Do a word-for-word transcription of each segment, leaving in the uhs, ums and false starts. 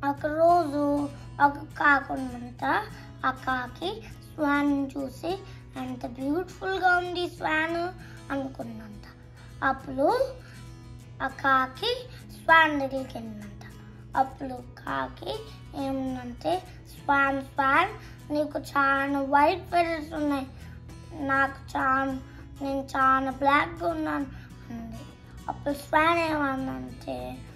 ఒకరోజు ఒక కాకి ఉందంట. ఆ కాకి స్వాన్ చూసి ఎంత బ్యూటిఫుల్గా ఉంది స్వాన్ అనుకుందంట. అప్పుడు ఆ కాకి స్వాన్ దగ్గరికి వెళ్ళిందంట. అప్పుడు కాకి ఏముందంటే, స్వాన్ స్వాన్ నీకు చాలా వైట్ ఫెదర్స్ ఉన్నాయి, నాకు చాలా నేను చాలా బ్లాక్గా ఉన్నాను అంది. అప్పుడు స్వాన్ ఏమన్నంటే,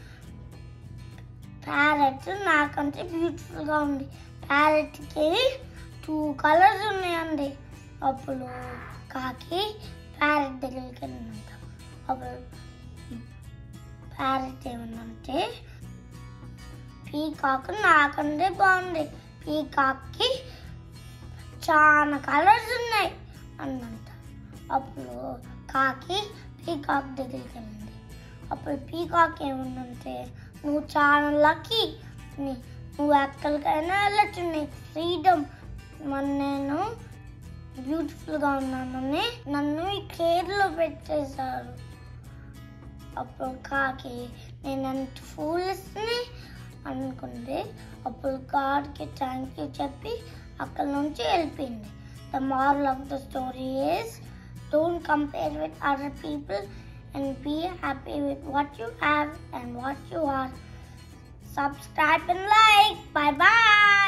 ప్యారెట్ నాకంటే బ్యూటిఫుల్గా ఉంది, ప్యారెట్కి టూ కలర్స్ ఉన్నాయండి. అప్పుడు కాకి ప్యారెట్ దగ్గరికి వెళ్ళిందంట. అప్పుడు ప్యారెట్ ఏమన్నంటే, పీకాక్ నాకంటే బాగుంది, పీకాక్కి చాలా కలర్స్ ఉన్నాయి అన్నంట. అప్పుడు కాకి పీకాక్ దగ్గరికి వెళ్ళింది. అప్పుడు పీకాక్ ఏమన్నంటే, నువ్వు చాలా లక్కీ, నువ్వు ఎక్కడికైనా వెళ్ళచ్చు, నీకు ఫ్రీడమ్, మరి నేను బ్యూటిఫుల్గా ఉన్నానని నన్ను ఈ కేర్లో పెట్టేశారు. అప్పుడు కాకి నేను ఎంత ఫూలిష్ని అనుకుంది. అప్పుడు గాడ్కి థ్యాంక్ యూ చెప్పి అక్కడి నుంచి వెళ్ళిపోయింది. The moral of the story is, don't compare with other people and be happy with what you have and what you are. Subscribe and like. Bye bye.